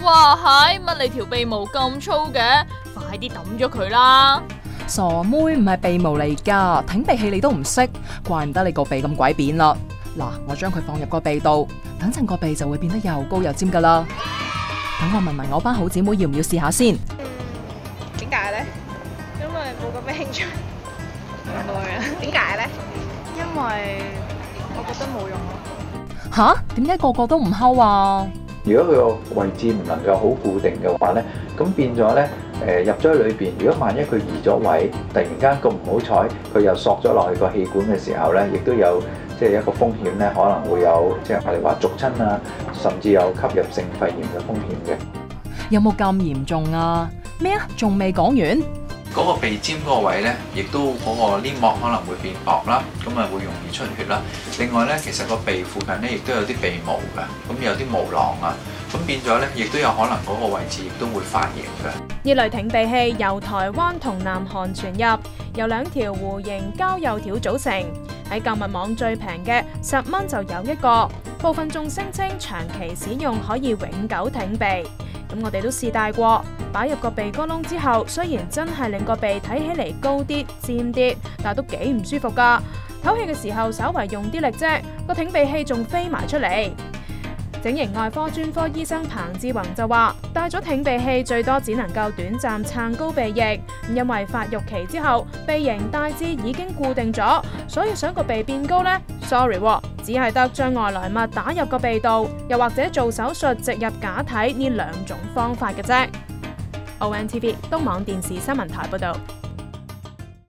哇係，乜你條鼻毛咁粗嘅？快啲抌咗佢啦！ 傻妹，唔係鼻毛嚟噶，挺鼻器你都唔識，怪唔得你個鼻咁鬼扁啦。嗱，我將佢放入個鼻度，等陣個鼻就會變得又高又尖噶啦。等我問問我班好姊妹要唔要試下先。 點解咧？因為冇咁嘅興趣。唔會啊？點解咧？因為我覺得冇用咯。 吓？點解個個都唔睺啊？ 如果佢個位置唔能夠好固定嘅話咧，咁變咗咧入咗喺裏邊。如果萬一佢移咗位，突然間咁唔好彩，佢又索咗落去個氣管嘅時候咧，亦都有即係一個風險咧，可能會有即係我哋話逐親啊，甚至有吸入性肺炎嘅風險嘅。 有冇咁嚴重啊？咩啊？仲未講完？ 嗰個鼻尖嗰個位咧，亦都嗰個黏膜可能會變薄啦，咁啊會容易出血啦。另外咧，其實個鼻附近咧亦都有啲鼻毛㗎，咁有啲毛囊啊，咁變咗咧，亦都有可能嗰個位置亦都會發炎㗎。 呢類挺鼻器由台灣同南韓傳入，由2條弧形膠幼條組成，喺購物網最平嘅10蚊就有一個，部分仲聲稱長期使用可以永久挺鼻。咁我哋都試戴過，擺入個鼻哥窿之後，雖然真係令個鼻睇起嚟高啲、尖啲，但都幾唔舒服噶。唞氣嘅時候稍為用啲力啫，個挺鼻器仲飛埋出嚟。整形外科專科醫生彭志宏就話，戴咗挺鼻器最多只能夠短暫撐高鼻翼，因為發育期之後鼻型大致已經固定咗，所以想個鼻變高呢 sorry， 只係得將外來物打入個鼻度，又或者做手術植入假體呢2種方法嘅啫。ONTV 東網電視新聞台報道。